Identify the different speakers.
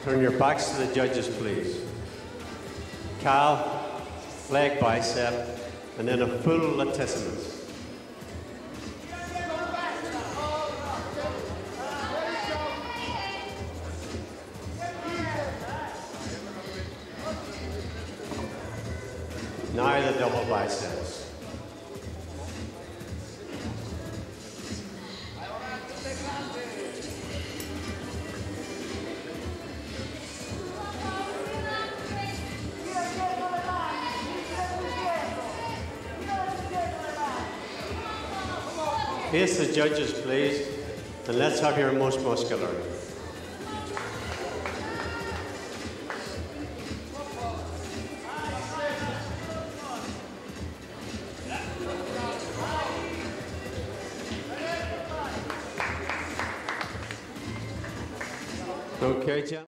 Speaker 1: Turn your backs to the judges, please. Calf, leg bicep, and then a full latissimus. Now the double biceps. Face the judges, please, and let's have your most muscular. Okay, John.